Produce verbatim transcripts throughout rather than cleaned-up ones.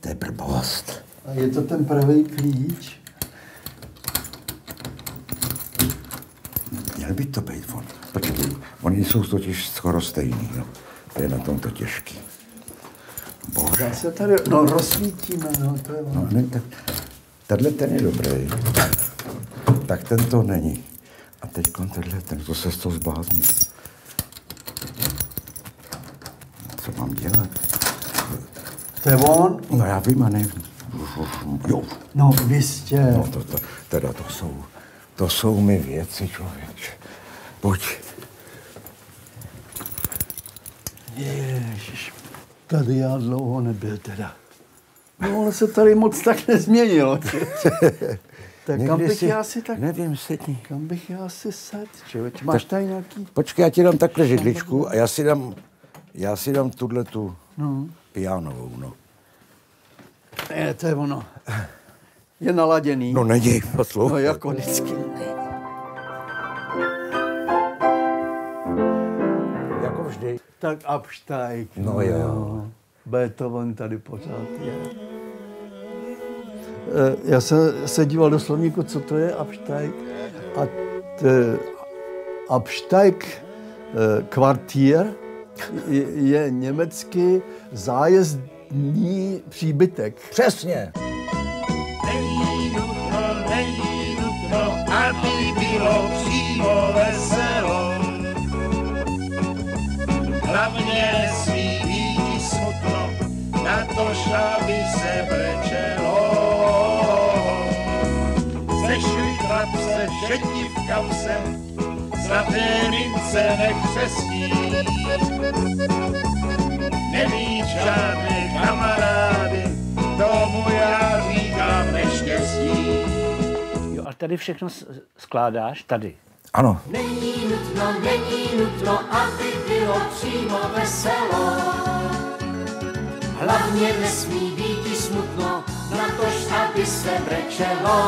To je blbost. A je to ten pravý klíč? Měl by to být on. Počkej, oni jsou totiž skoro stejný, no. To je na tom to těžký. Bože. Já se tady, no rozsvítíme, no to je ono. No, ne, tak, tenhle ten je dobrý. Tak ten to není. A teď tenhle ten, to se z toho zbláznil. Co mám dělat? To je on? No já vím, a nevím. Jo. No, jistě. No to, to, teda to jsou, to jsou mi věci, člověče. Pojď. Ježiš, tady já dlouho nebyl teda. No, ale se tady moc tak nezměnilo. Tak kam bych si, já si tak... Nevím, sedni. Kam bych já si sedl, člověč? Máš tady nějaký... Počkej, já ti dám takhle židličku a já si dám, já si dám tuhle tu no. pianovou, no. Ne, to je ono. Je naladěný. No není, poslouchej. No jako vždycky. Jako vždy. Tak Abštajk. No jo. Beethoven tady pořád je. Já jsem se díval do slovníku, co to je Abštajk. A t, Abštajk kvartier je, je německý zájezdní příbytek. Přesně. Není nutno, není nutno, aby bylo přímo veselo. Hlavně nesmí být smutno, na to aby se brečelo. Zešli chlapce, všetí v kapse, zlaté mince nekřestí. Nemít žádné kamarády, tomu já říkám neštěstí. Jo, a tady všechno skládáš? Tady. Ano. Není nutno, není nutno, aby bylo přímo veselo. Hlavně nesmí být smutno, natož aby se brečelo.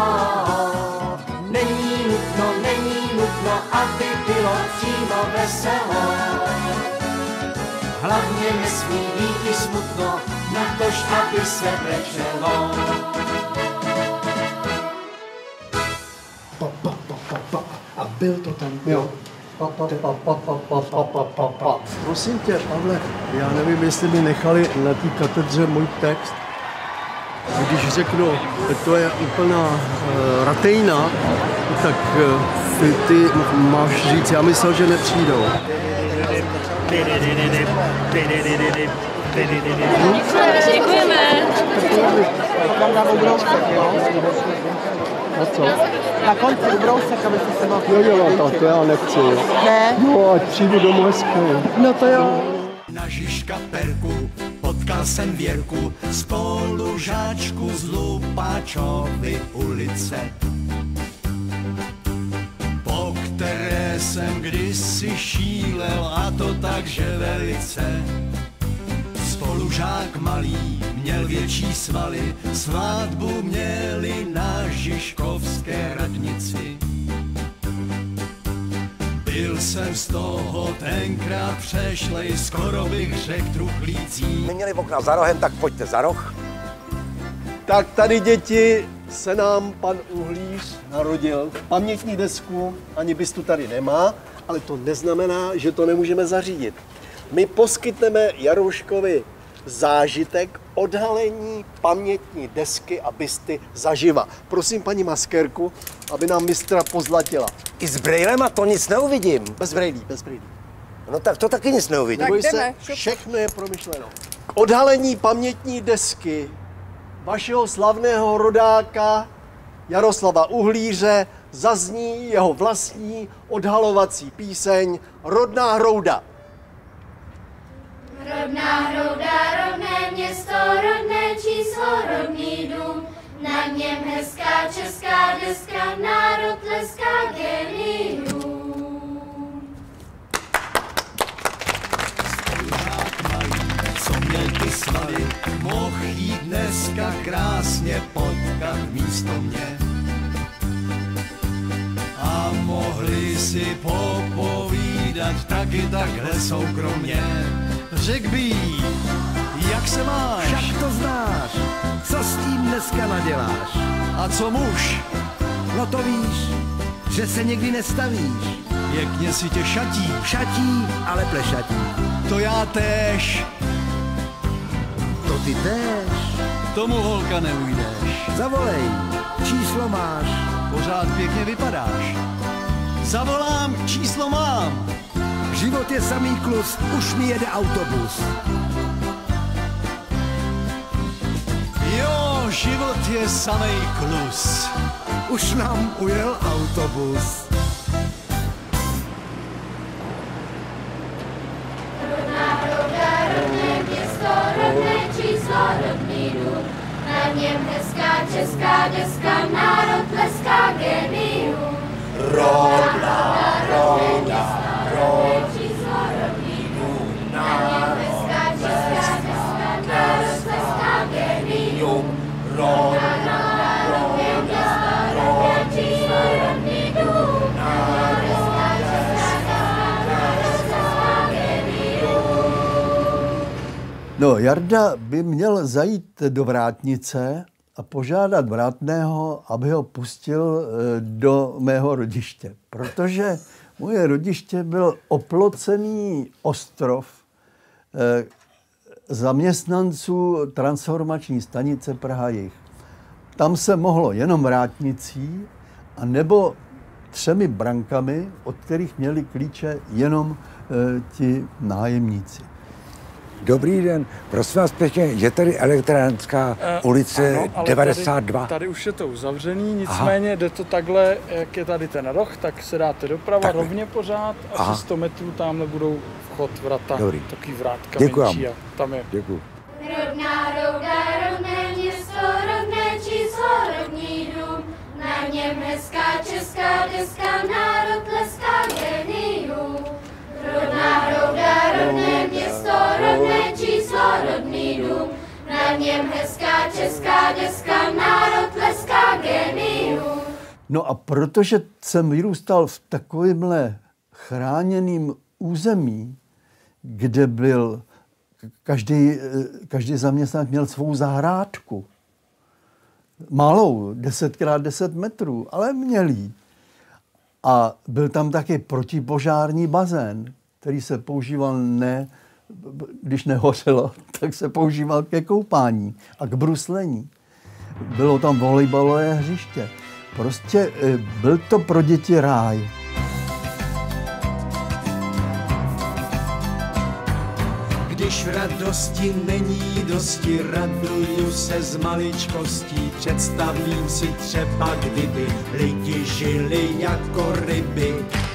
Není nutno, není nutno, aby bylo přímo veselo. Hlavně nesmí být smutno, natož aby se brečelo. Pa, pa, pa, pa, pa. A byl to tam. Jo. Pa, pa, pa, pa, pa, pa, pa, pa, pa, pa. Prosím tě, Pavle, já nevím, jestli mi nechali na té katedře můj text. Když řeknu, to je úplná uh, ratejna, tak uh, ty, ty máš říct, já myslel, že nepřijdou. Děkujeme. Tam dám ubrousek, jo? Na co? Na konci ubrousek, aby se se mohl... Jo, jo, to, to já nechci. Ne? No, ať přijdu domů hezky. No to jo. Na Žižka Perku potkal jsem Věrku, spolužáčku z Lupáčovy ulice, po které jsem kdysi šílel, a to takže velice. Spolužák malý měl větší svaly, svatbu měli na Žižkovské radnici. Byl jsem z toho tenkrát přešlej, skoro bych řekl truchlící. My měli okna za rohem, tak pojďte za roh. Tak tady, děti, se nám pan Uhlíř narodil. Pamětní desku ani bystu tady nemá, ale to neznamená, že to nemůžeme zařídit. My poskytneme Jarouškovi zážitek odhalení pamětní desky a bysty zaživa. Prosím paní maskérku, aby nám mistra pozlatila. I s brejlema to nic neuvidím. Bez brejlí, bez brejlí. No tak to taky nic neuvidím. Neboj se, všechno je promyšleno. K odhalení pamětní desky vašeho slavného rodáka Jaroslava Uhlíře zazní jeho vlastní odhalovací píseň Rodná hrouda. Rodná hrouda, rodné město, rodné číslo, rodný dům, na něm hezká česká deska, národ tleská genium. Spolužák malý, co měl ty svaly, mohl jít dneska krásně potkat místo mě. A mohli si popovídat taky takhle soukromně. Řekl by, jak se máš? Jak to znáš? dneska naděláš? A co muž? No to víš, že se nikdy nestavíš. Pěkně si tě šatí. Šatí, ale plešatí. To já též. To ty též. Tomu holka neujdeš. Zavolej, číslo máš. Pořád pěkně vypadáš. Zavolám, číslo mám. Život je samý klus, už mi jede autobus. Jo, život je samej klus. Už nám ujel autobus. Rodná roda, rodné město, rodné číslo, rodný dům. Na něm hezká česká deska, národ tleská genium. Rodná roda, rodné číslo, rodný dům. Na něm hezká česká deska, národ tleská genium. Rodná rodné město, rodné číslo, rodný dům. Na něm hezká česká deska, národ tleská genium. No, Jarda by měl zajít do vrátnice a požádat vrátného, aby ho pustil do mého rodiště. Protože moje rodiště byl oplocený ostrov zaměstnanců transformační stanice Praha-Jih. Tam se mohlo jenom vrátnicí a nebo třemi brankami, od kterých měli klíče jenom ti nájemníci. Dobrý den, prosím vás pěkně, je tady Elektrárenská ulice ano, ale devadesát dva? Tady, tady už je to uzavřený, nicméně Aha. jde to takhle, jak je tady ten roh, tak se dáte doprava tak rovně pořád a Aha. přes sto metrů tamhle budou vchod, vrata, Dobrý. takový vrátka Děkuji. menší a tam je. Děkuji. Rodná rouda, rodné město, rodné číslo, rodný dům. Na něm hezká česká deska, národ tleská genium. Rodná rouda, rodné město, rodné číslo, rodný dům. Na něm hezká česká deska, národ tleská genium. No a protože jsem vyrůstal v takovémhle chráněném území, kde byl každý, každý zaměstnanec měl svou zahrádku. Malou, deset krát deset metrů, ale mělý. A byl tam taky protipožární bazén, který se používal ne, když nehořelo, tak se používal ke koupání a k bruslení. Bylo tam volejbalové hřiště. Prostě byl to pro děti ráj. Když v radosti není dosti, raduju se z maličkostí. Představím si třeba, kdyby lidi žili jako ryby.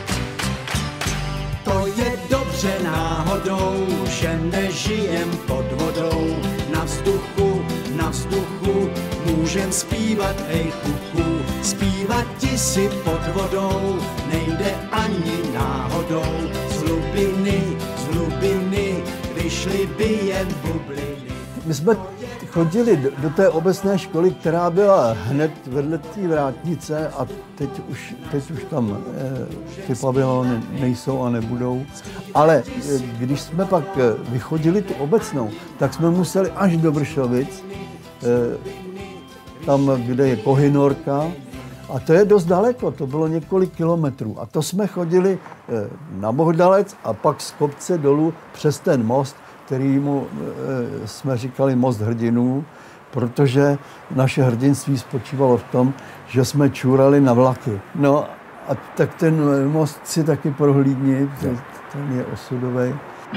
To je dobře náhodou, že nežijem pod vodou. Na vzduchu, na vzduchu, můžem zpívat, ej kuku. Zpívat ti si pod vodou, nejde ani náhodou. Z hlubiny, z hlubiny, vyšly by jen bubliny. My jsme chodili do té obecné školy, která byla hned vedle té vrátnice a teď už, teď už tam eh, ty pavilony nejsou a nebudou. Ale eh, když jsme pak eh, vychodili tu obecnou, tak jsme museli až do Vršovic, eh, tam, kde je Kohynorka, a to je dost daleko, to bylo několik kilometrů. A to jsme chodili eh, na Bohdalec a pak z kopce dolů přes ten most, kterýmu e, jsme říkali most hrdinů, protože naše hrdinství spočívalo v tom, že jsme čurali na vlaky. No a tak ten most si taky prohlídni, ten je osudový.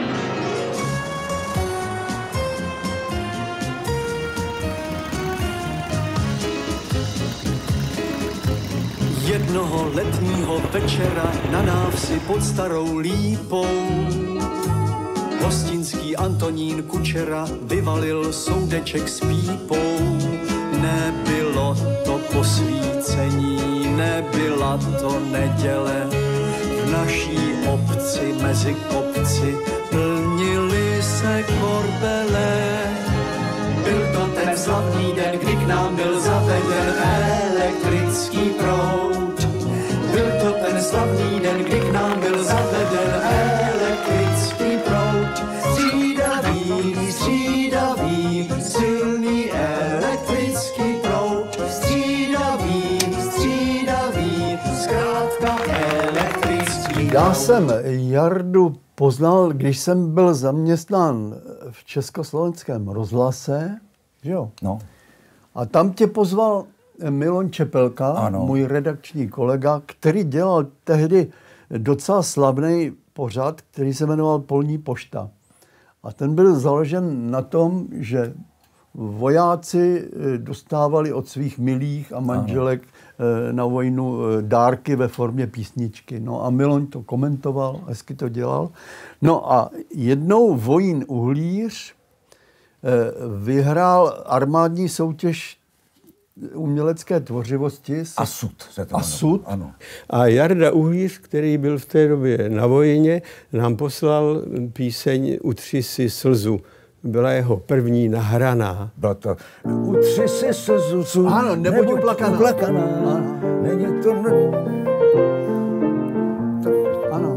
Jednoho letního večera na návsi pod Starou Lípou hostinský Antonín Kučera vyvalil soudeček s pípou. Nebylo to posvícení, nebyla to neděle. V naší obci mezi kopci plnily se korbele. Byl to ten slavný den, kdy k nám byl zaveden elektrický proud. Byl to ten slavný den, kdy k nám byl zaveden elektrický proud. Střídavý, střídavý, silný elektrický proud. Já jsem Jardu poznal, když jsem byl zaměstnán v Československém rozhlase, jo. No. A tam tě pozval Miloš Čepelka, ano. Můj redakční kolega, který dělal tehdy docela slavný pořad, který se jmenoval Polní pošta. A ten byl založen na tom, že vojáci dostávali od svých milých a manželek ano. na vojnu dárky ve formě písničky. No a Miloš to komentoval, hezky to dělal. No a jednou Vojín Uhlíř vyhrál armádní soutěž umělecké tvořivosti. Asud se to Asud. Ano. A Jarda Uhlíř, který byl v té době na vojně, nám poslal píseň Utři si slzu. Byla jeho první nahraná. Byla to Utři si slzu. Ano, nebuď, nebuď uplakaná. uplakaná. Není to... Ano.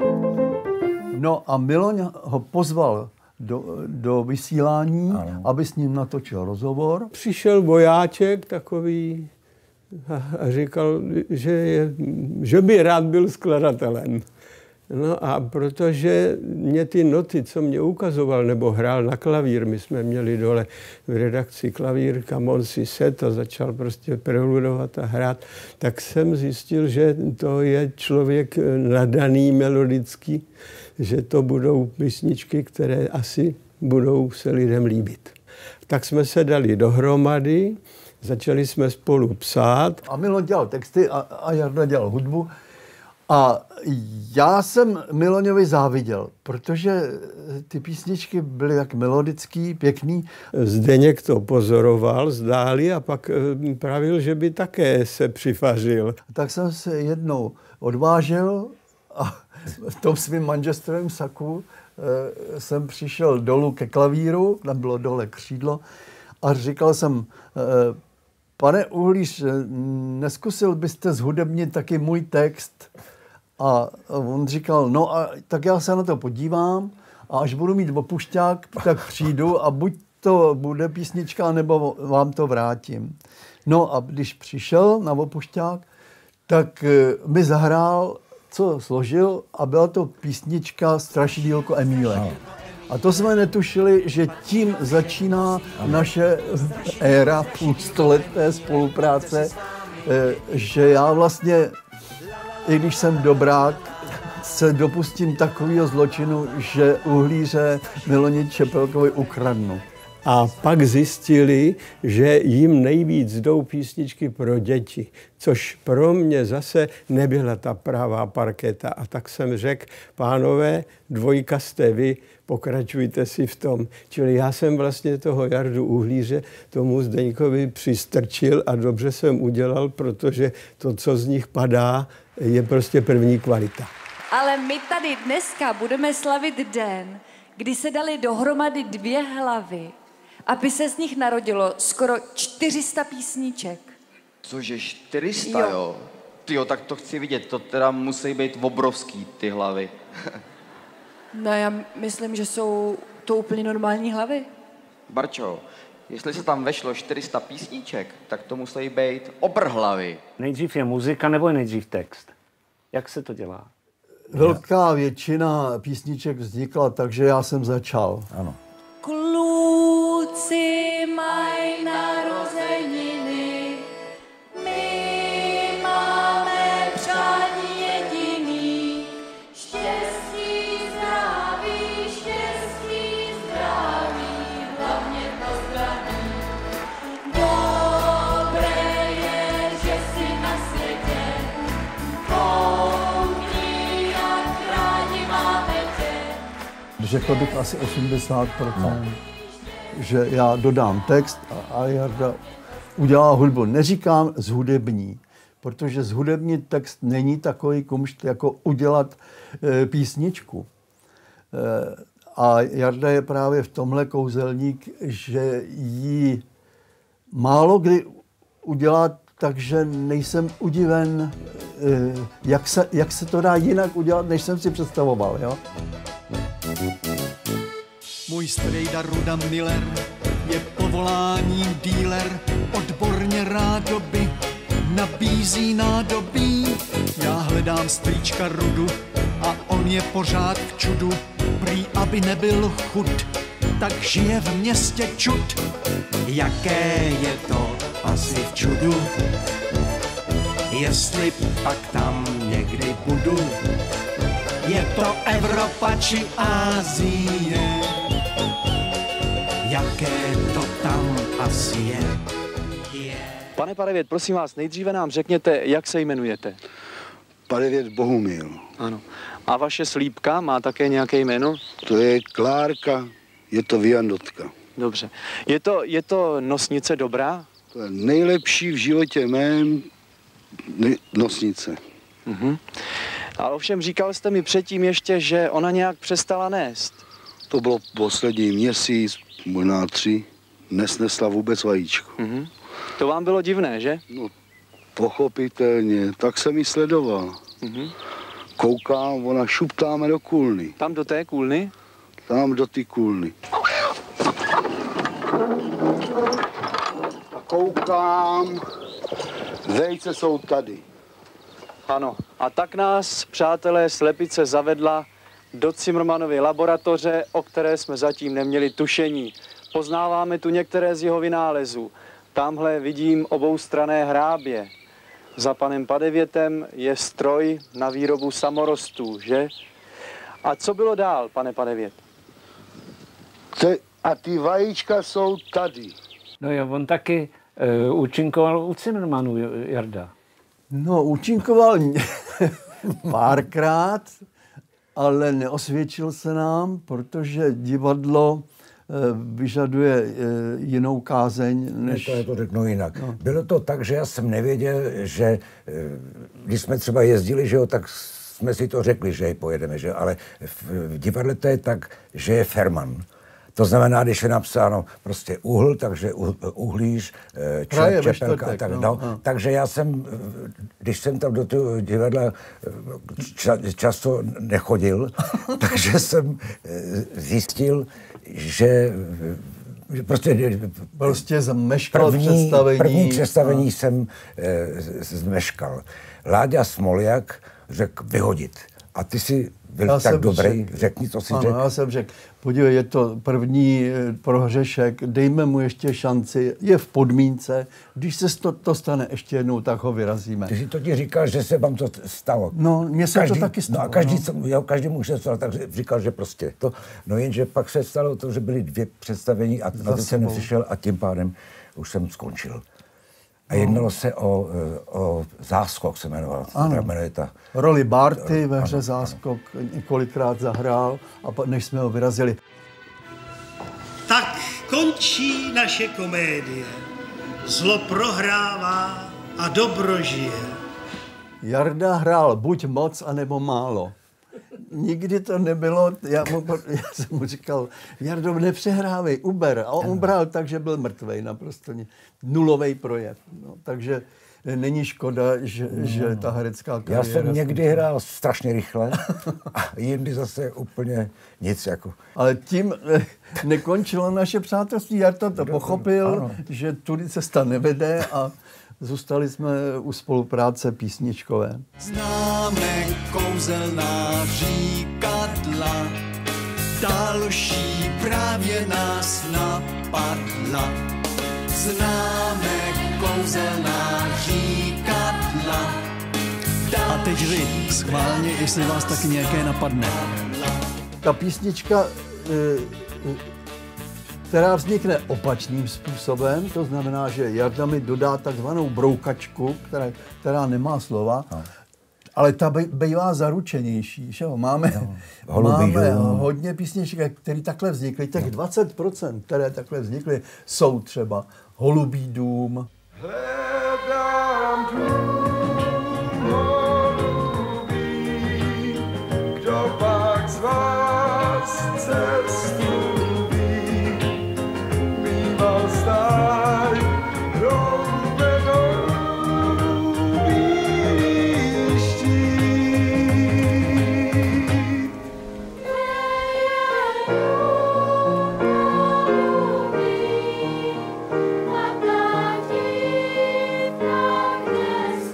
No a Miloš ho pozval do, do vysílání, ano. aby s ním natočil rozhovor. Přišel vojáček takový a, a říkal, že, je, že by rád byl skladatelem. No a protože mě ty noty, co mě ukazoval, nebo hrál na klavír, my jsme měli dole v redakci klavír, kam on si set a začal prostě preludovat a hrát, tak jsem zjistil, že to je člověk nadaný melodický, že to budou písničky, které asi budou se lidem líbit. Tak jsme se dali dohromady, začali jsme spolu psát. A Miloš dělal texty a, a Jarda dělal hudbu. A já jsem Miloňovi záviděl, protože ty písničky byly tak melodický, pěkný. Zdeněk to pozoroval, zdáli a pak pravil, že by také se přifařil. Tak jsem se jednou odvážel a v tom svým manžestrovém saku e, jsem přišel dolů ke klavíru, tam bylo dole křídlo a říkal jsem, e, pane Uhlíř, neskusil byste zhudebnit taky můj text? A on říkal, no a tak já se na to podívám a až budu mít opušťák, tak přijdu a buď to bude písnička, nebo vám to vrátím. No a když přišel na opušťák, tak mi zahrál, co složil a byla to písnička Strašidýlko Emílek. A to jsme netušili, že tím začíná naše éra půlstoleté spolupráce, že já vlastně, i když jsem dobrák, se dopustím takového zločinu, že Uhlíře Miloši Čepelkovi ukradnu. A pak zjistili, že jim nejvíc jdou písničky pro děti, což pro mě zase nebyla ta pravá parketa. A tak jsem řekl, pánové, dvojka jste vy, pokračujte si v tom. Čili já jsem vlastně toho Jardu Uhlíře tomu Zdeňkovi přistrčil a dobře jsem udělal, protože to, co z nich padá, je prostě první kvalita. Ale my tady dneska budeme slavit den, kdy se dali dohromady dvě hlavy, aby se z nich narodilo skoro čtyři sta písniček. Cože čtyři sta, jo? jo? Tyjo, tak to chci vidět, to teda musí být obrovský, ty hlavy. No já myslím, že jsou to úplně normální hlavy. Barčo, jestli se tam vešlo čtyři sta písniček, tak to musí být obrhlavy. Nejdřív je muzika nebo je nejdřív text? Jak se to dělá? Velká většina písniček vznikla, takže já jsem začal. Ano. Kluci mají narozeniny, my máme přání jediný. Štěstí, zdraví, štěstí, zdraví, hlavně to zdraví. Dobré je, že jsi na světě, koukni, jak rádi máme tě. Řekl bych asi osmdesát procent. No. Že já dodám text a, a Jarda udělá hudbu. Neříkám zhudební, protože zhudebnit text není takový kumšt, jako udělat e, písničku. E, a Jarda je právě v tomhle kouzelník, že ji málo kdy udělá, takže nejsem udiven, e, jak, se, jak se to dá jinak udělat, než jsem si představoval. Jo? Můj strejda Ruda Miller je povoláním dealer, odborně rádoby nabízí nádobí. Já hledám strýčka Rudu, on je pořád v čudu, prý aby nebyl chud, tak žije v městě čud. Jaké je to asi v čudu, jestli pak tam někdy budu. Je to Evropa či Asie, jaké to tam asi je. Pane Padevět, prosím vás, nejdříve nám řekněte, jak se jmenujete. Padevět Bohumil. Ano. A vaše slípka má také nějaké jméno? To je Klárka, je to Viandotka. Dobře. Je to, je to nosnice dobrá? To je nejlepší v životě mém nosnice. Mhm. Ale ovšem říkal jste mi předtím ještě, že ona nějak přestala nést. To bylo poslední měsíc, možná tři, nesnesla vůbec vajíčko. Mhm. To vám bylo divné, že? No, pochopitelně, tak jsem ji sledoval. Mhm. Koukám, ona šuptáme do kůlny. Tam do té kůlny? Tam do ty kůlny. A koukám, vejce jsou tady. Ano, a tak nás, přátelé, slepice zavedla do Cimrmanovy laboratoře, o které jsme zatím neměli tušení. Poznáváme tu některé z jeho vynálezů. Tamhle vidím oboustranné hrábě. Za panem Padevětem je stroj na výrobu samorostů, že? A co bylo dál, pane Padevět? Te, a ty vajíčka jsou tady. No jo, on taky uh, účinkoval u Cimrmanů, Jarda. No, účinkoval párkrát, ale neosvědčil se nám, protože divadlo vyžaduje jinou kázeň, než... Ne, to, to řeknu jinak. No. Bylo to tak, že já jsem nevěděl, že když jsme třeba jezdili, že jo, tak jsme si to řekli, že pojedeme, že jo, ale v divadle to je tak, že je ferman. To znamená, když je napsáno prostě uhl, takže uhlíř, čep, čepelka a tak. No, no. Takže já jsem, když jsem tam do toho divadla ča, často nechodil, takže jsem zjistil, že prostě, prostě zmeškal první, představení. První představení a... jsem e, zmeškal. Láďa Smoljak řekl vyhodit. A ty si byl já tak dobrý, řek, řekni, co si řekl. Já jsem řekl, podívej, je to první prohřešek, dejme mu ještě šanci, je v podmínce, když se to, to stane ještě jednou, tak ho vyrazíme. Ty si to ti říkal, že se vám to stalo. No, mně se každý, to taky stalo. No a každý, no. jo, každý mu se stalo, tak říkal, že prostě to. No jenže pak se stalo to, že byly dvě představení a na to jsem nepřišel a tím pádem už jsem skončil. A jednalo se o, o záskok, se jmenoval. Ano. Ta... Roli Barty ve hře Záskok ano. Několikrát zahrál, a než jsme ho vyrazili. Tak končí naše komédie. Zlo prohrává a dobro žije. Jarda hrál buď moc, anebo málo. Nikdy to nebylo, já, mu, já jsem mu říkal, Jardo, nepřehrávej, uber. A on bral tak, že byl mrtvej, naprosto nulový projev. No, takže není škoda, že, no, že ta herecká kariéra... Já jsem někdy hrál strašně rychle a jindy zase úplně nic. Jako. Ale tím nekončilo naše přátelství. Jarda to pochopil, ano. Že tudy cesta nevede a zůstali jsme u spolupráce písničkové. Známe kouzelná říkadla, další právě nás napadla. Známe kouzelná říkadla. A teď vy, schválně, jestli vás taky nějaké napadne. Ta písnička, která vznikne opačným způsobem, to znamená, že Jarda mi dodá takzvanou broukačku, která, která nemá slova, no. Ale ta bývá zaručenější. Že jo? Máme, no, máme hodně písniček, které takhle vznikly. Těch dvacet procent, které takhle vznikly, jsou třeba Holubý dům. Hledám dům, holubý, kdo pak z vás cestu ví, býval stáj, roubenou výští. Mladá dívka dnes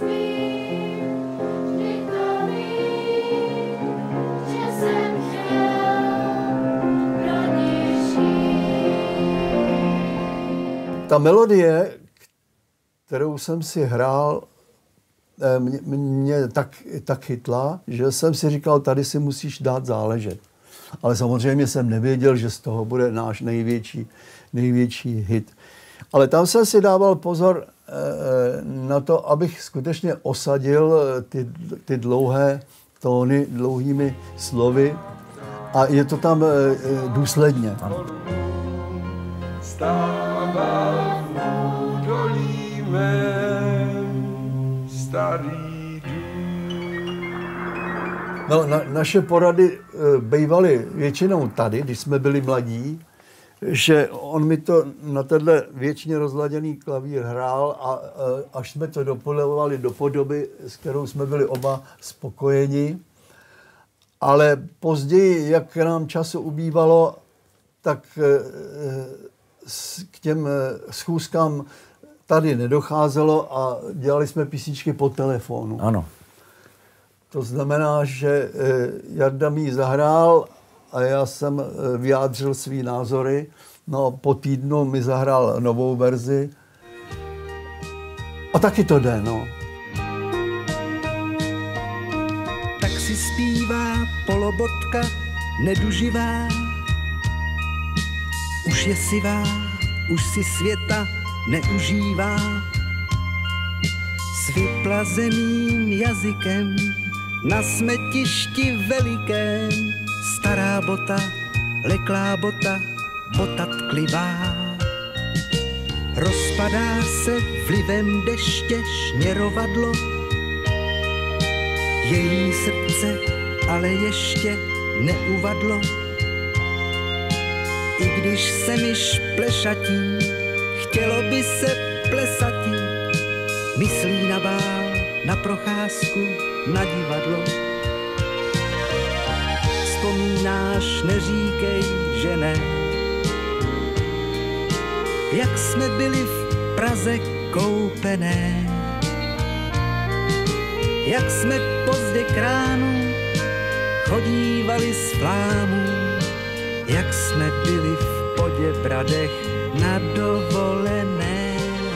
ta melodie, kterou jsem si hrál, mě, mě tak, tak chytla, že jsem si říkal, tady si musíš dát záležet. Ale samozřejmě jsem nevěděl, že z toho bude náš největší, největší hit. Ale tam jsem si dával pozor eh, na to, abych skutečně osadil ty, ty dlouhé tóny dlouhými slovy a je to tam eh, důsledně. Stával v údolí mém starý dům. No, na, naše porady e, bývaly většinou tady, když jsme byli mladí, že on mi to na tenhle věčně rozladěný klavír hrál a e, až jsme to dopolovali do podoby, s kterou jsme byli oba spokojeni. Ale později, jak nám času ubývalo, tak e, k těm schůzkám tady nedocházelo a dělali jsme písničky po telefonu. Ano. To znamená, že Jarda mi ji zahrál a já jsem vyjádřil svý názory. No po týdnu mi zahrál novou verzi. A taky to jde, no. Tak si zpívá polobotka neduživá. Už je sivá, už si světa neužívá. S vyplazeným jazykem na smetišti velikém. Stará bota, leklá bota, bota tklivá. Rozpadá se vlivem deště šněrovadlo. Její srdce ale ještě neuvadlo. I když se mi šplešatí, chtělo by se plesatí. Myslí na bál, na procházku, na divadlo. Vzpomínáš, neříkej, že ne. Jak jsme byli v Praze koupené. Jak jsme pozdě k ránu chodívali z flámů. Jak jsme byli v Poděbradech na dovolené.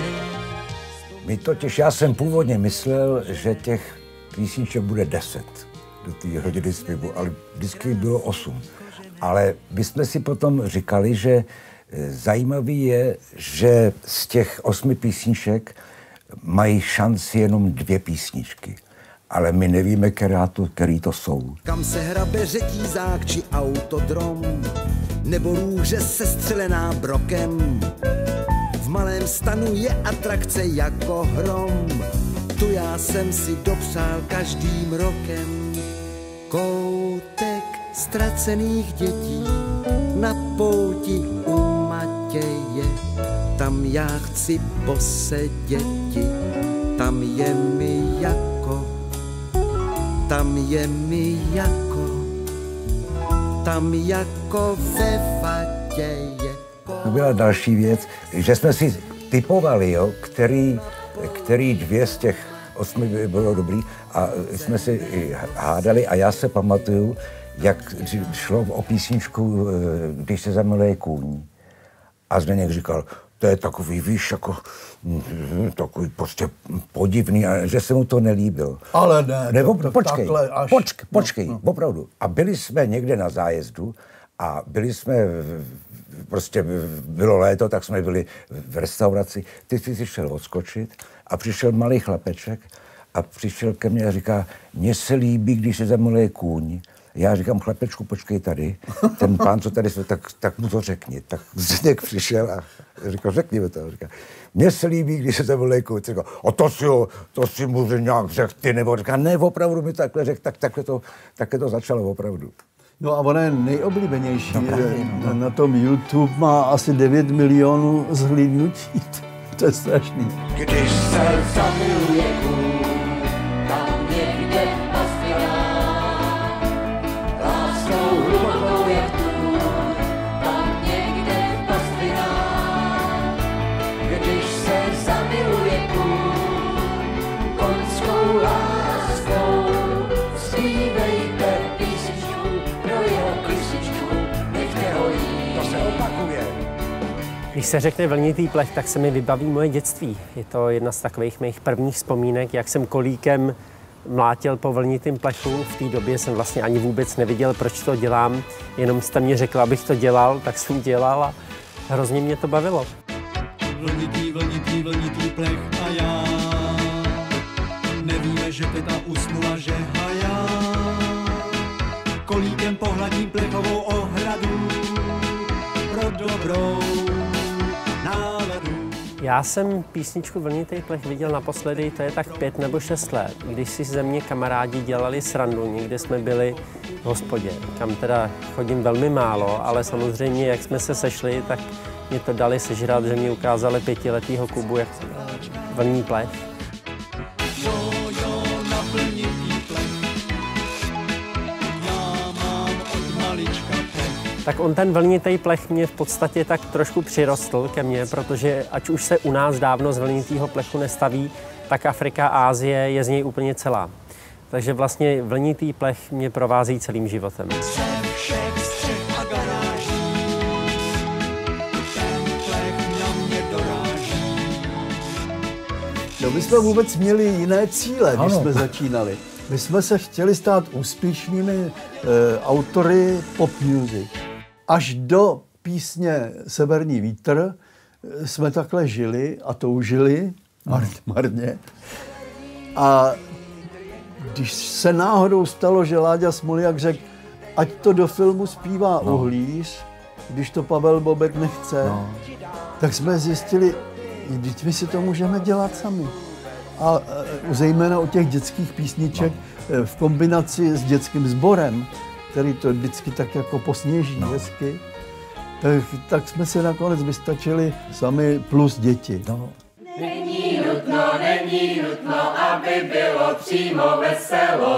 My totiž, já jsem původně myslel, že těch písniček bude deset do té hodiny zpěvu, ale vždycky bylo osm. Ale my jsme si potom říkali, že zajímavý je, že z těch osmi písniček mají šanci jenom dvě písničky. Ale my nevíme, to, který to jsou. Kam se hrabe řetízák či autodrom, nebo růže sestřelená brokem. V malém stanu je atrakce jako hrom, tu já jsem si dopřál každým rokem. Koutek ztracených dětí na pouti u Matěje, tam já chci poseděti, tam je mi jako, tam je mi jako, tam jako ve vadě. To byla další věc, že jsme si typovali, jo, který, který dvě z těch osmi by bylo dobrý a jsme si hádali a já se pamatuju, jak šlo o písničku Když se zamiluje kůň. A Zdeněk říkal, to je takový, víš, jako takový prostě podivný, a že se mu to nelíbil. Ale ne, ne to, to počkej, až... počkej, počkej, no, no. opravdu. A byli jsme někde na zájezdu a byli jsme, prostě bylo léto, tak jsme byli v restauraci. Ty jsi si šel odskočit a přišel malý chlapeček a přišel ke mně a říká, mně se líbí, když se zamiluje kůň. Já říkám, chlapečku, počkej tady, ten pán, co tady jsme, tak, tak mu to řekni. Tak Zdeněk přišel a říkal, řekni mi to. Říkal, mně se líbí, když se zamiluje kůň. Říkal, o to si, ho, to si mu nějak řekl ty, nebo říkal, ne, opravdu mi takhle řekl, tak takhle to, takhle to začalo opravdu. No a ona je nejoblíbenější. No právě, no. Na tom YouTube má asi devět milionů zhlídnutí. To je strašný. Když se zamiluje kůň, tam někde pastvina, láskou hlubokou jak tu, tam někde pastvina. Když se zamiluje kůň, koňskou láskou, zpívejte písničku pro jeho kysičku, nechte ho jít. To se opakuje. Když se řekne vlnitý plech, tak se mi vybaví moje dětství. Je to jedna z takových mých prvních vzpomínek, jak jsem kolíkem mlátil po vlnitým plechu. V té době jsem vlastně ani vůbec neviděl, proč to dělám. Jenom jste mě řekla, abych to dělal, tak jsem dělal a hrozně mě to bavilo. Vlnitý, vlnitý, vlnitý plech a já. Nevíme, že teta usnula, že hajá. Kolíkem pohladím plechovou ohradu pro dobrou náladu. Já jsem písničku Vlnitý plech viděl naposledy, to je tak pět nebo šest let, když si ze mě kamarádi dělali srandu. Někde jsme byli v hospodě, kam teda chodím velmi málo, ale samozřejmě, jak jsme se sešli, tak mě to dali sežrat, že mě ukázali pětiletýho Kubu, jak vlní plech. Jo, jo, na vlnitý plech. Já mám od malička plech. Tak on ten vlnitý plech mě v podstatě tak trošku přirostl ke mně, protože ať už se u nás dávno z vlnitýho plechu nestaví, tak Afrika a Asie je z něj úplně celá. Takže vlastně vlnitý plech mě provází celým životem. No, my jsme vůbec měli jiné cíle, když jsme začínali. My jsme se chtěli stát úspěšnými e, autory pop music. Až do písně Severní vítr jsme takhle žili a toužili, marně. A když se náhodou stalo, že Láďa Smoljak řekl, ať to do filmu zpívá no. Uhlíř, když to Pavel Bobek nechce, no. tak jsme zjistili, vždyť my si to můžeme dělat sami. A zejména u těch dětských písniček no. v kombinaci s dětským sborem, který to vždycky tak jako posněží no. hezky, tak, tak jsme se nakonec vystačili sami plus děti. No. Není nutno, není nutno, aby bylo přímo veselo.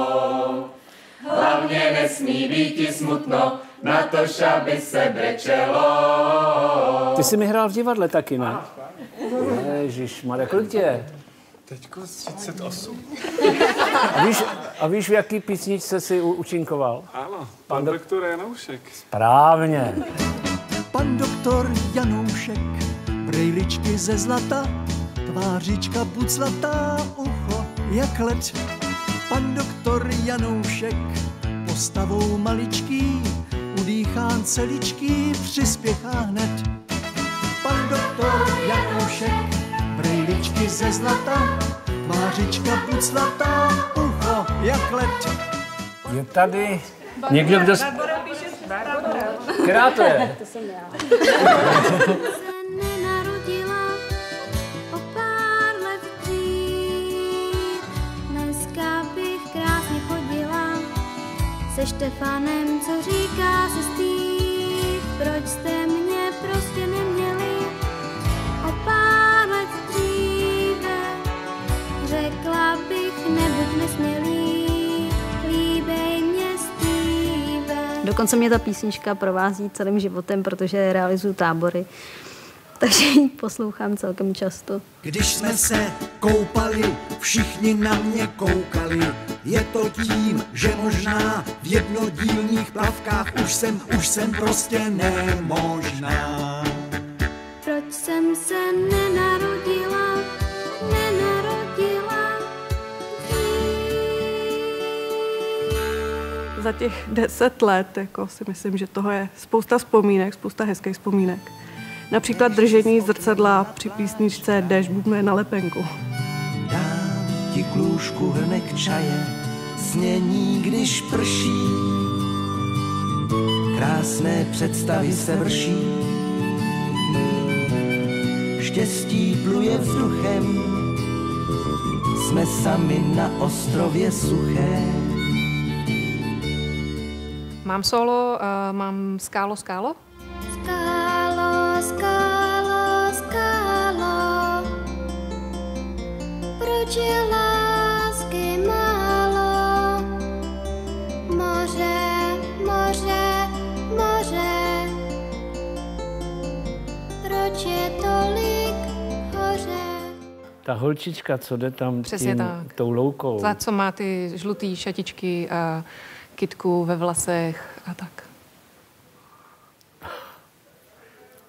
Hlavně nesmí být smutno, natož aby se brečelo. Ty jsi mi hrál v divadle taky, ne? Ježišmarja, kolik tě je? Teďko třicet osm. A víš, a víš, v jaký písničce jsi účinkoval? Ano, pan doktor Janoušek. Správně. Pan doktor Janoušek, brejličky ze zlata, tvářička buclatá, ucho jak led. Pan doktor Janoušek, postavou maličký, udýchán celičký, přispěchá hned. Pan doktor Janoušek, brejličky ze zlata, tvářička buclatá, ucho jak led. Je tady někdo, kdo... Která to je? To jsem já. Nenarodila o pár let dřív. Dneska bych krásně chodila se Štefanem, co říká se Steve. Proč jste mě prostě neměli o pár let dříve? Řekla bych, nebuď nesmělý, líbej mě Steve. Dokonce mě ta písnička provází celým životem, protože realizuju tábory, takže ji poslouchám celkem často. Když jsme se koupali, všichni na mě koukali. Je to tím, že možná v jednodílných plavkách už jsem, už jsem prostě nemožná. Proč jsem se nenarodila, nenarodila Za těch deset let jako si myslím, že toho je spousta vzpomínek, spousta hezkých vzpomínek. Například držení zrcadla při písničce Déšť bubnuje na lepenku. Dám ti klůžku hrnek čaje, snění, když prší. Krásné představy se vrší, štěstí pluje vzduchem, jsme sami na ostrově suché. Mám solo, uh, mám skálo, skálo. Skálo, skálo, skálo, proč je lásky málo? Moře, moře, moře, proč je tolik hoře? Ta holčička, co jde tam Přesně tím, tak. tou loukou. Ta, co má ty žlutý šatičky a kytku ve vlasech a tak.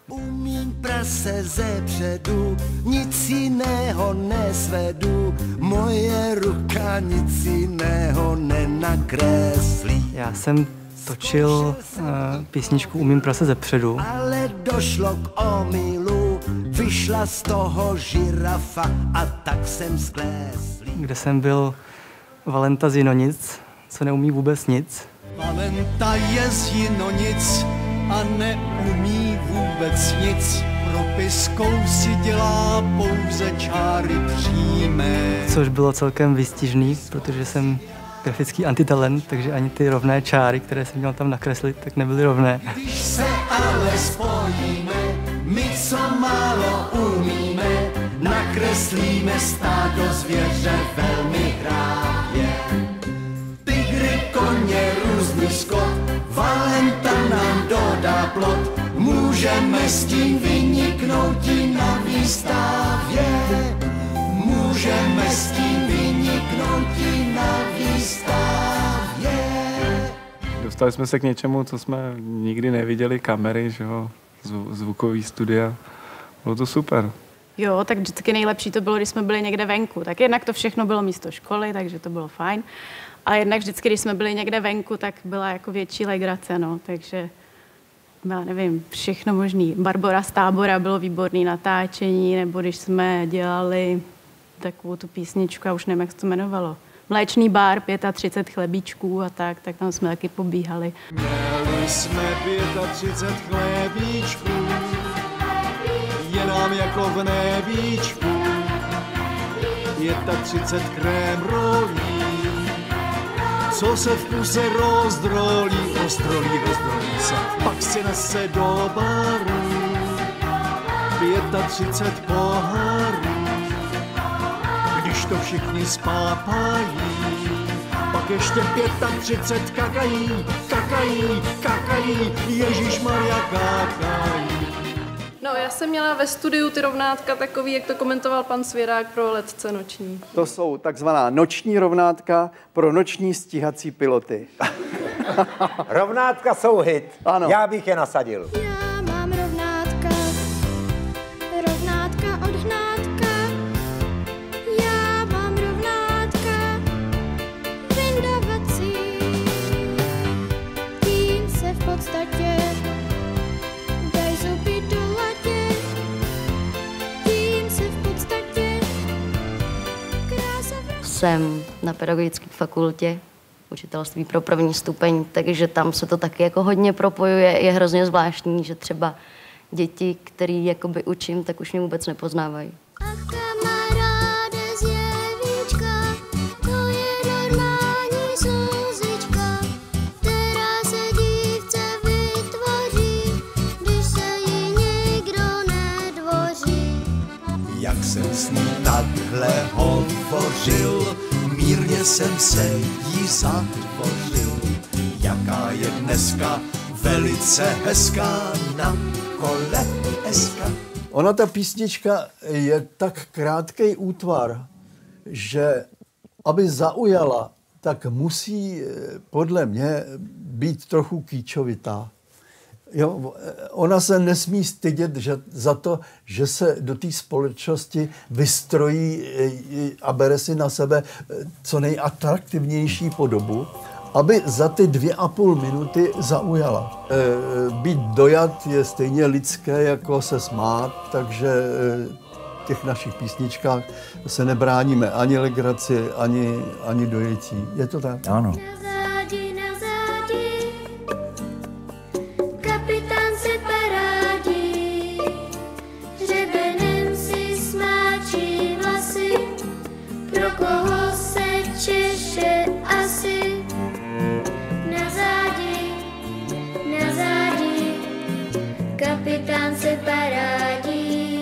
Umím prase ze předu, nic jiného nesvedu, moje ruka nic jiného nenakreslí. Já jsem točil uh, písničku Umím prase ze předu. Ale došlo k omylu, vyšla z toho žirafa a tak jsem skleslý. Kde jsem byl Valenta z Jinonic, co neumí vůbec nic. Valenta je z Jinonic a neumí vůbec nic. Propiskou si dělá pouze čáry přímé. Což bylo celkem výstižný, protože jsem grafický antitalent, takže ani ty rovné čáry, které jsem měl tam nakreslit, tak nebyly rovné. Když se ale spojíme, my co málo umíme, nakreslíme stádo zvěře velmi hravě. Tygry, koně, různý skot, Valenta nám dodá plot, můžeme s tím vyniknout i na výstavě. Můžeme s tím vyniknout i na výstavě. Dostali jsme se k něčemu, co jsme nikdy neviděli, kamery, že jo, zvukový studia. Bylo to super. Jo, tak vždycky nejlepší to bylo, když jsme byli někde venku. Tak jednak to všechno bylo místo školy, takže to bylo fajn. A jednak vždycky, když jsme byli někde venku, tak byla jako větší legrace, no. Takže, já nevím, všechno možný. Barbora z Tábora bylo výborný natáčení, nebo když jsme dělali takovou tu písničku, já už nevím, jak se to jmenovalo. Mléčný bar, třicet pět chlebíčků a tak, tak tam jsme taky pobíhali. Měli jsme třicet pět chlebíčků, je nám jako v nebíčku, třicet pět krém rolí, co se v kuse rozdrolí, rozdrolí, rozdrolí se, pak si nese do baru, třicet pět pohárů. Když to všichni spápají, pak ještě třicet pět kakají, kakají, kakají, ježišmarja kakají. No, já jsem měla ve studiu ty rovnátka takový, jak to komentoval pan Svěrák pro Letce noční. To jsou takzvaná noční rovnátka pro noční stíhací piloty. Rovnátka jsou hit. Ano. Já bych je nasadil. Já mám rovnátka, rovnátka od hnátka. Já mám rovnátka, vyndovací. Tím se v podstatě daj zuby do latě. Tím se v podstatě krása vrátí. Jsem na pedagogické fakultě, učitelství pro první stupeň, takže tam se to taky jako hodně propojuje. Je hrozně zvláštní, že třeba děti, který jakoby učím, tak už mě vůbec nepoznávají. Kamaráde z jevíčka, to je normální souzička, která se dívce vytvoří, když se jí nikdo nedvoří. Jak jsem s ní takhle hovořil, mírně jsem se jí zatvořil. Jaká je dneska velice hezká na kole eska. Ona ta písnička je tak krátký útvar, že aby zaujala, tak musí podle mě být trochu kýčovitá. Jo, ona se nesmí stydět že, za to, že se do té společnosti vystrojí a bere si na sebe co nejatraktivnější podobu, aby za ty dvě a půl minuty zaujala. E, být dojat je stejně lidské, jako se smát, takže v těch našich písničkách se nebráníme ani legraci, ani, ani dojetí. Je to tak? Ano. Kapitán se parádí.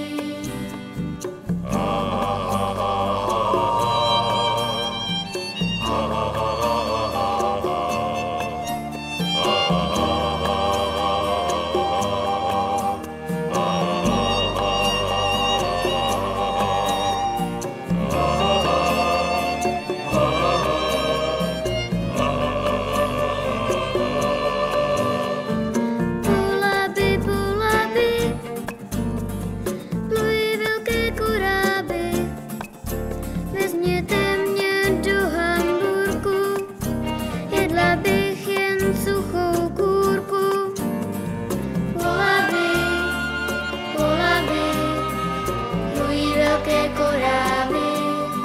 velké korávy.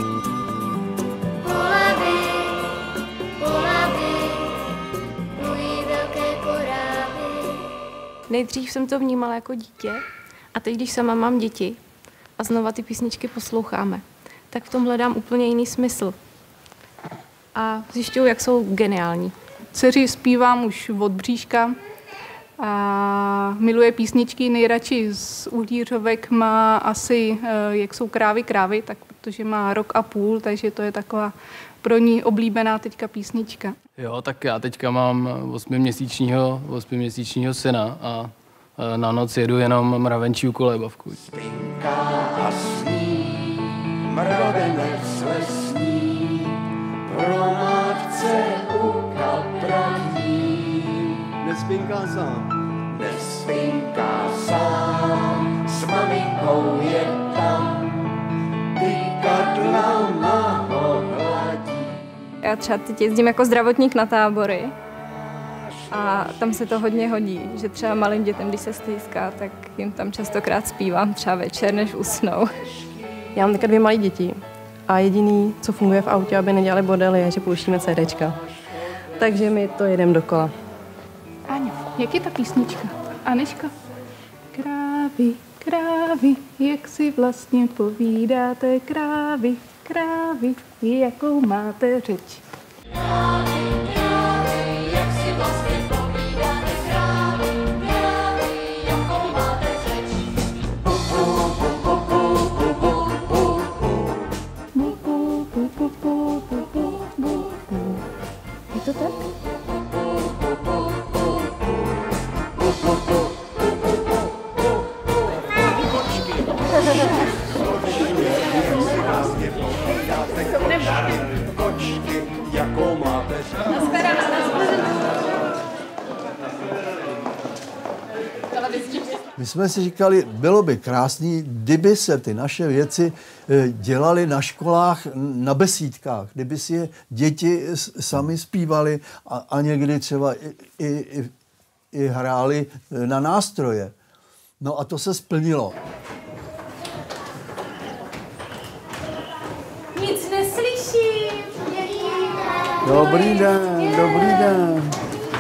Polavy, polavy, plují velké korávy. Nejdřív jsem to vnímala jako dítě a teď, když sama mám děti a znova ty písničky posloucháme, tak v tom hledám úplně jiný smysl. A zjišťuju, jak jsou geniální. Dceři zpívám už od bříška a miluje písničky. Nejradši z Uhlířovek má asi Jak jsou krávy krávy, tak protože má rok a půl, takže to je taková pro ní oblíbená teďka písnička. Jo, tak já teďka mám osmiměsíčního, osmiměsíčního syna a na noc jedu jenom Mravenčí kolébavku. Spinká a sní, mravenec lesní, pro mátce u kapradní. Nespinká sám. Nespinká sám, s maminkou je tam, tykadlama ho hladí. Já třeba teď jezdím jako zdravotník na tábory a tam se to hodně hodí, že třeba malým dětem, když se stýská, tak jim tam častokrát zpívám třeba večer, než usnou. Já mám teďka dvě malé děti a jediný, co funguje v autě, aby nedělali bordely, je, že pouštíme CDčka. Takže my to jedeme dokola. Áňo, jak je ta písnička? Aneška? Krávy, krávy, jak si vlastně povídáte, krávy, krávy, jakou máte řeč. Krávy, krávy, jak si vlastně povídáte, krávy, krávy, jakou máte řeč. Bu, bu, bu, bu, bu, bu, bu, bu, bu. Bu, bu, bu, bu, bu, bu, bu, bu, bu. Je to tak? Kočky, jakou máte řeč. My jsme si říkali, bylo by krásný, kdyby se ty naše věci dělaly na školách, na besídkách, kdyby si je děti sami zpívali a, a někdy třeba i, i, i hráli na nástroje. No a to se splnilo. Nic neslyším. Dobrý den, dobrý den.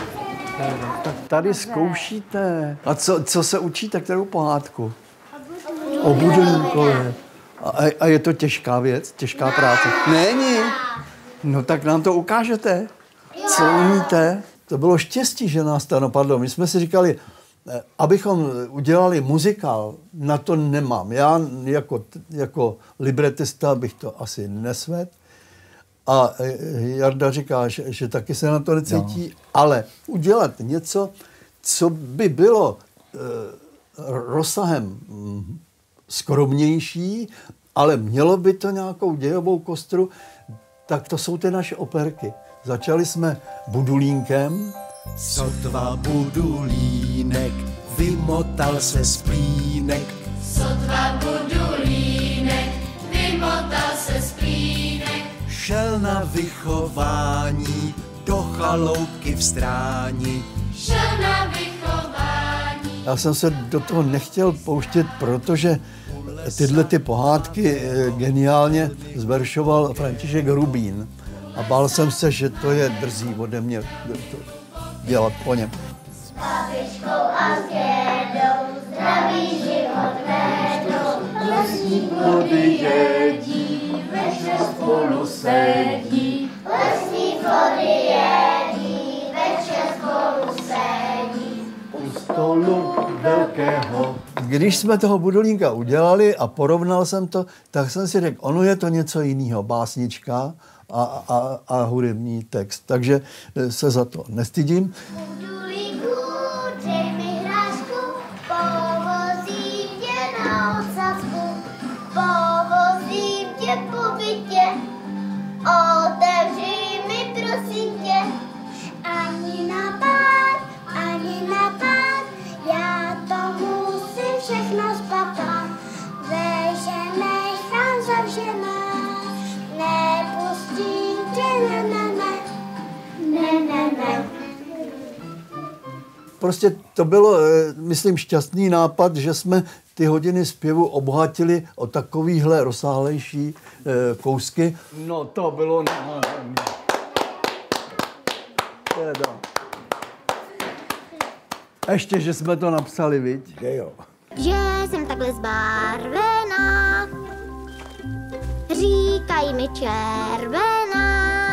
Tak tady zkoušíte. A co, co se učíte, kterou pohádku? O Budulínkové. A, a je to těžká věc, těžká práce? Není. No tak nám to ukážete. Co umíte? To bylo štěstí, že nás to napadlo. My jsme si říkali, abychom udělali muzikál, na to nemám. Já jako, jako libretista bych to asi nesvedl. A Jarda říká, že, že taky se na to necítí, no. Ale udělat něco, co by bylo e, rozsahem m, skromnější, ale mělo by to nějakou dějovou kostru, tak to jsou ty naše operky. Začali jsme Budulínkem. Sotva Budulínek, vymotal se z plínek. Sotva Budulínek, vymotal se z plínek. Šel na vychování do chaloupky v Stráni. Šel na vychování. Já jsem se do toho nechtěl pouštět, protože tyhle ty pohádky geniálně zveršoval František Rubín. A bál jsem se, že to je drzí ode mě dělat po něm. S babičkou a s dědou zdravý život vedou. Lesní plody jedí, večer spolu sedí. Lesní plody jedí, večer spolu sedí. U stolu velkého. Když jsme toho Budulínka udělali a porovnal jsem to, tak jsem si řekl, ono je to něco jiného, básnička a, a, a hudební text. Takže se za to nestydím. Budulínku, dej mi hrášku, povozím tě na ocasku, povozím tě po bytě, otevři mi prosím tě. Ani napad, ani napad, já to musím všechno spapat. Veženej chrám zavřená, nepustím tě, ne, ne, ne, ne, ne, ne. Prostě to bylo, myslím, šťastný nápad, že jsme ty hodiny zpěvu obohatily o takovýhle rozsáhlejší e, kousky. No to bylo... Teda. Ještě, že jsme to napsali, viď? Že jo. Že jsem takhle zbarvená, říkají mi červená,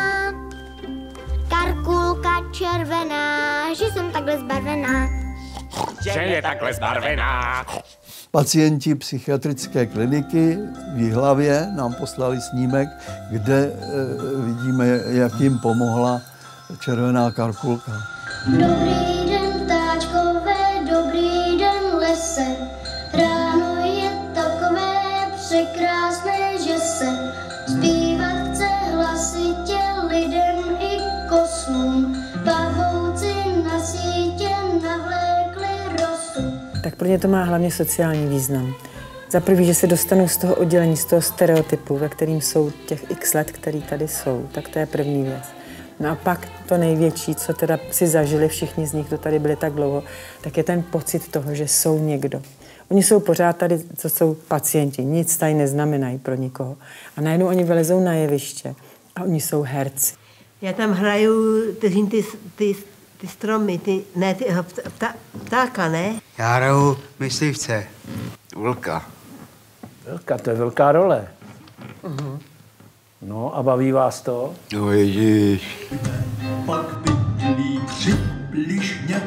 Karkulka červená, že jsem takhle zbarvená. Že je takhle zbarvená. Pacienti psychiatrické kliniky v Jihlavě nám poslali snímek, kde e, vidíme, jak jim pomohla červená Karkulka. Dobrý den, ptáčkové, dobrý den, lese. Ráno je takové překrásné, že se zpívat chce hlasitě lidem i koslům. Pavouci na sítě navlékli rosu. Tak pro ně to má hlavně sociální význam. Za prvý, že se dostanou z toho oddělení, z toho stereotypu, ve kterým jsou těch x let, který tady jsou, tak to je první věc. No a pak to největší, co teda si zažili všichni z nich, kdo tady byli tak dlouho, tak je ten pocit toho, že jsou někdo. Oni jsou pořád tady, co jsou pacienti, nic tady neznamenají pro nikoho. A najednou oni vylezou na jeviště a oni jsou herci. Já tam hraju ty, ty, ty, ty stromy, ty, ne, ty ptá, ptáka, ne? Já hraju myslivce, vlka. Vlka, to je velká role. Uh-huh. No a baví vás to? No ježiš. Pak bydlí přibližně,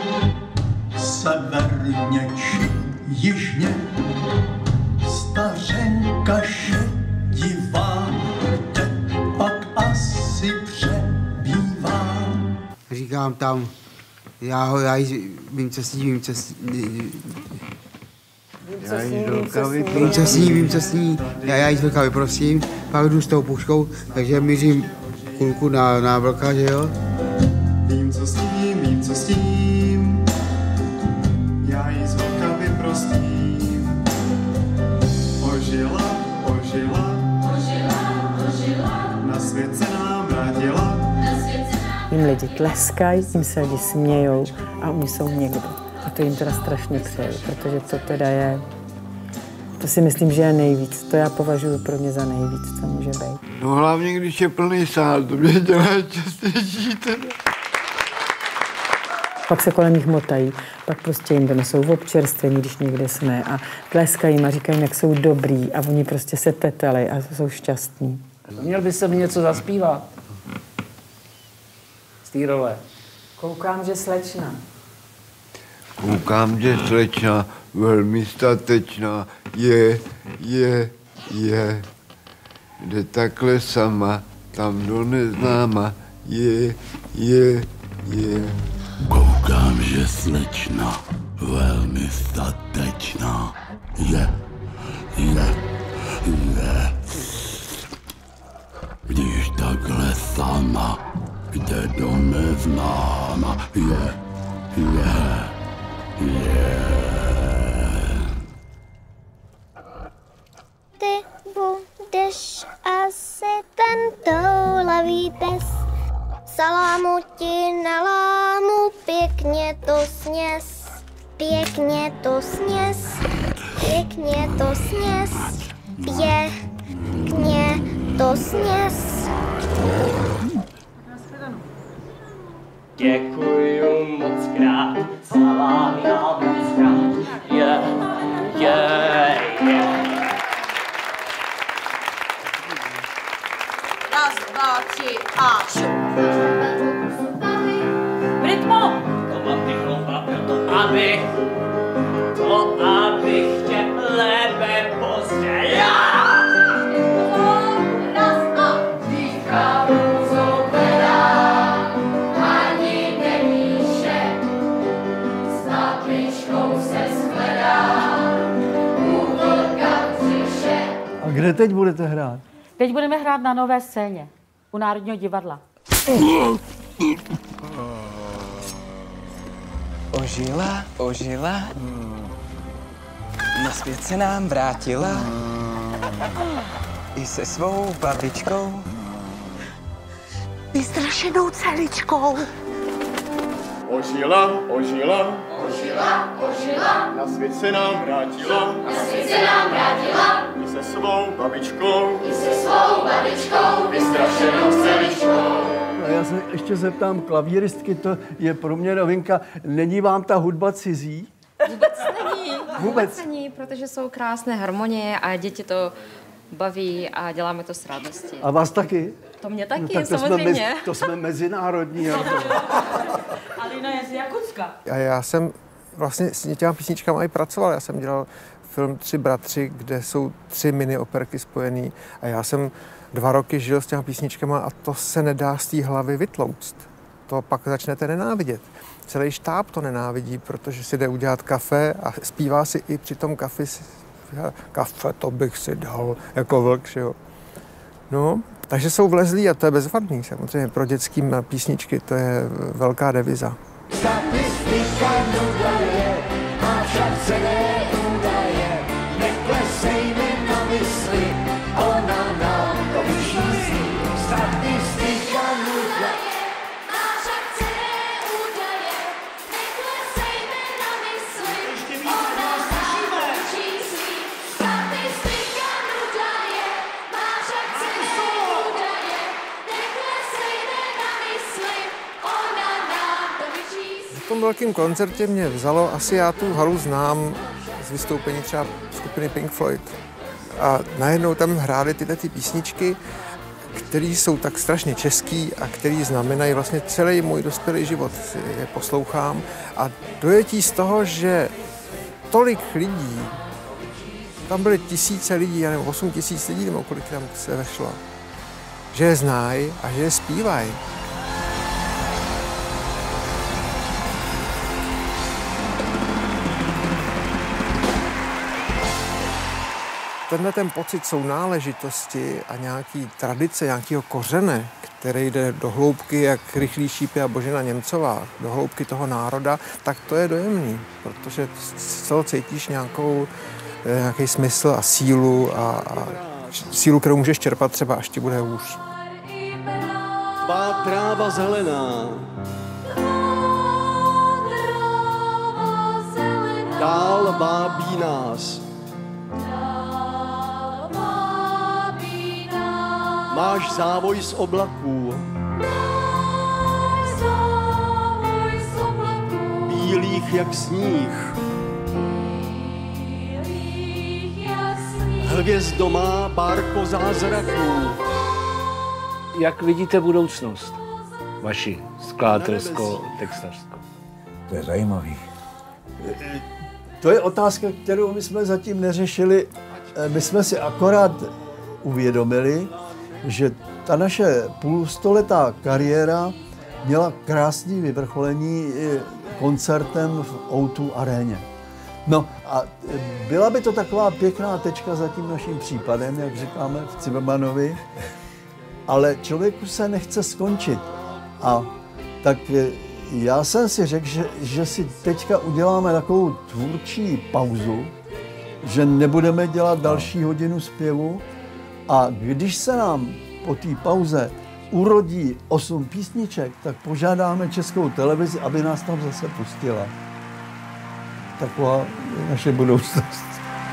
severně či jižně, stařenka šedivá, kde pak asi přebývá. Říkám tam, já ho, já jí, vím, co s ní, vím, co s ní. Já jí vím, co s ní, vím, co s ní. Já, já jí z vlka vyprosím, pak jdu s tou puškou, takže mířím kulku na, na vlka, že jo? Vím, co s tím, vím, co s tím. Já jí z vlka vyprostím. Ožila, ožila, ožila, ožila. Na svět se nám vrátila. Jim lidi tleskají, jim se lidi smějou a oni jsou někdo. A to jim teda strašně přeju, protože to teda je, to si myslím, že je nejvíc. To já považuji pro mě za nejvíc, co může být. No hlavně, když je plný sál, to mě dělá častější teda. Pak se kolem nich motají, pak prostě jim donesou v občerstvení, když někde jsme a tleskají jim a říkají, jak jsou dobrý a oni prostě se tetali a jsou šťastní. Měl by se mi něco zaspívat z té role. Koukám, že slečna. Koukám, že slečna velmi statečná je, je, je. Jde takhle sama, tam do neznáma je, je, je. Koukám, že slečna velmi statečná je, je, je. Když takhle sama jde do neznáma je, je. Yeah. Ty budeš asi ten toulavý pes. Salámu ti nalámu, pěkně to sněs. Pěkně to sněs. Pěkně to sněs. Pěkně to sněs. Děkuju moc krát, salámy a vůzkrát, je, je, je. Raz, dva, tři a šup. Rytmo! To mám ty chlapa, to aby, to abych tě lépe poznal. Kde teď budete hrát? Teď budeme hrát na Nové scéně, u Národního divadla. Ožila, ožila, na svět se nám vrátila, i se svou babičkou, vystrašenou celičkou. Ožila, ožila, Ožila, ožila, na svět se nám vrátila, na svět se nám vrátila, i se svou babičkou, i se svou babičkou, vystrašenou celičkou. A já se ještě zeptám klavíristky, to je pro mě novinka. Není vám ta hudba cizí? Vůbec není. Vůbec? Vůbec není, protože jsou krásné harmonie a děti to baví a děláme to s radostí. A vás taky? To mě taky, no, tak to samozřejmě. Jsme mezi, to jsme mezinárodní. Alina je z Jakutska. A já jsem vlastně s těma písničkama i pracoval. Já jsem dělal film Tři bratři, kde jsou tři mini operky spojený. A já jsem dva roky žil s těma písničkama a to se nedá z té hlavy vytlouct. To pak začnete nenávidět. Celý štáb to nenávidí, protože si jde udělat kafe a zpívá si i při tom kafe. Kafe to bych si dal jako vlk, že jo. No, takže jsou vlezlí a to je bezvadný. Samozřejmě pro dětský písničky to je velká deviza. Statistika nudaje, má však cené údaje, neklesejme na mysli, ona nám to vyčíslí. Statistika nudaje, má však cené údaje, neklesejme na mysli, ona nám to vyčíslí. Statistika nudaje, má však cené údaje, neklesejme na mysli, ona nám to vyčíslí. V tom velkém koncertě mě vzalo, asi já tu halu znám z vystoupení třeba skupiny Pink Floyd. A najednou tam hrály tyhle ty písničky, které jsou tak strašně český a které znamenají vlastně celý můj dospělý život. Je poslouchám a dojetí z toho, že tolik lidí, tam byly tisíce lidí, já nevím, osm tisíc lidí, nebo kolik tam se vešlo, že je znají a že je zpívají. Tenhle ten pocit sounáležitosti a nějaký tradice, nějakého kořene, který jde do hloubky, jak Rychlý šípy a Božena Němcová, do hloubky toho národa, tak to je dojemný, protože z toho cítíš nějakou, nějaký smysl a sílu a, a sílu, kterou můžeš čerpat třeba, až ti bude hůř. Tvá tráva zelená, dál vábí nás. Máš závoj z oblaků, bílých jak sníh. Hvězdo má párko zázraků. Jak vidíte budoucnost vaši skladatelsko-textařskou? To je zajímavý. To je otázka, kterou my jsme zatím neřešili. My jsme si akorát uvědomili, že ta naše půlstoletá kariéra měla krásný vyvrcholení koncertem v ó dva aréně. No a byla by to taková pěkná tečka za tím naším případem, jak říkáme v Zimmermanovi, ale člověku se nechce skončit. A tak já jsem si řekl, že, že si teďka uděláme takovou tvůrčí pauzu, že nebudeme dělat další hodinu zpěvu, a když se nám po té pauze urodí osm písniček, tak požádáme Českou televizi, aby nás tam zase pustila. Taková je naše budoucnost.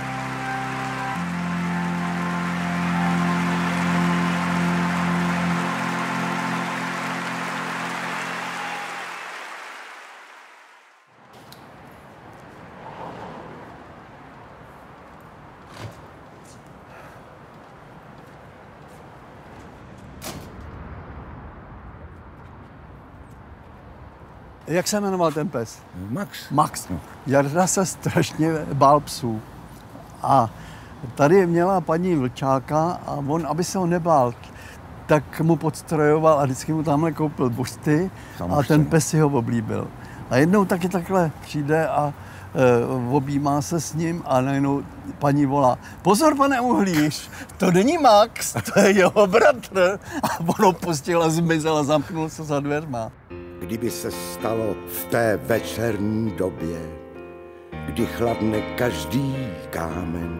Jak se jmenoval ten pes? Max. Max. Jarda se strašně bál psů. A tady měla paní vlčáka a on, aby se ho nebál, tak mu podstrojoval a vždycky mu tamhle koupil bušty a ten pes si ho oblíbil. A jednou taky takhle přijde a e, objímá se s ním a najednou paní volá: pozor, pane Uhlíř, to není Max, to je jeho bratr. A on ho pustil a zmizel a zamknul se za dveřma. Kdyby se stalo v té večerní době, kdy chladne každý kámen,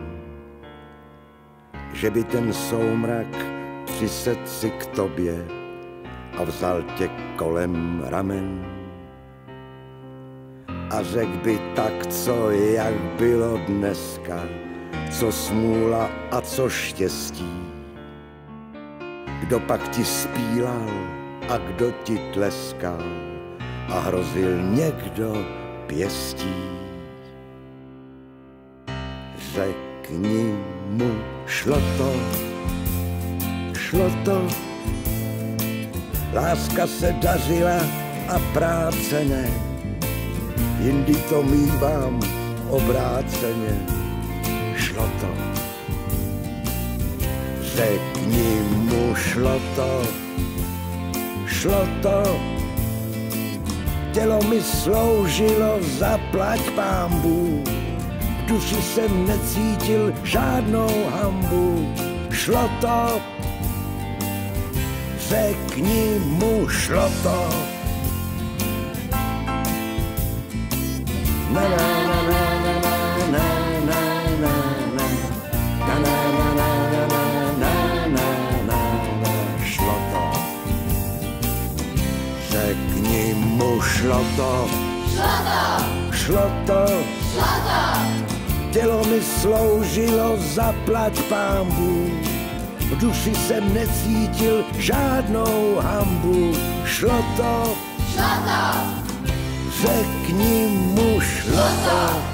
že by ten soumrak přisedl si k tobě a vzal tě kolem ramen. a řekl by tak, co jak bylo dneska, co smůla a co štěstí. Kdo pak ti spílal a kdo ti tleskal a hrozil někdo pěstí. Řekni mu, šlo to, šlo to, láska se dařila a práce ne, jindy to mívám obráceně, šlo to. Řekni mu, šlo to, šlo to, tělo mi sloužilo, zaplať pánbů, v duši jsem necítil žádnou hanbu, šlo to. Řekni mu, šlo to. Na na na na na na na na na na na na na na na, šlo to. Řekni mu, šlo to. Šlo to. Šlo to. Šlo to. Tělo mi sloužilo, zaplať pánbů, v duši jsem necítil žádnou hanbu, šlo to. Šlo to. Řekni mu, šlo to.